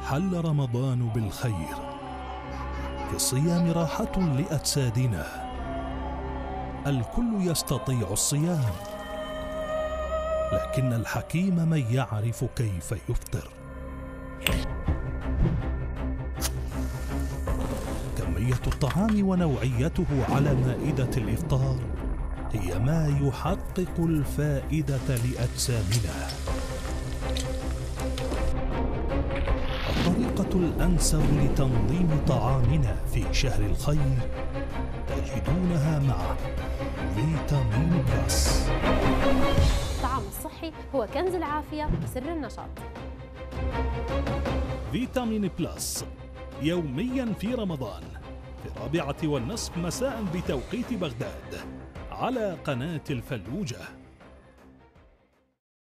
حل رمضان بالخير. في الصيام راحة لأجسادنا. الكل يستطيع الصيام، لكن الحكيم من يعرف كيف يفطر. كمية الطعام ونوعيته على مائدة الإفطار هي ما يحقق الفائدة لأجسامنا. الطريقة الأنسب لتنظيم طعامنا في شهر الخير تجدونها مع فيتامين بلس. الطعام الصحي هو كنز العافية وسر النشاط. فيتامين بلس يوميا في رمضان في 4:30 مساء بتوقيت بغداد على قناة الفلوجة.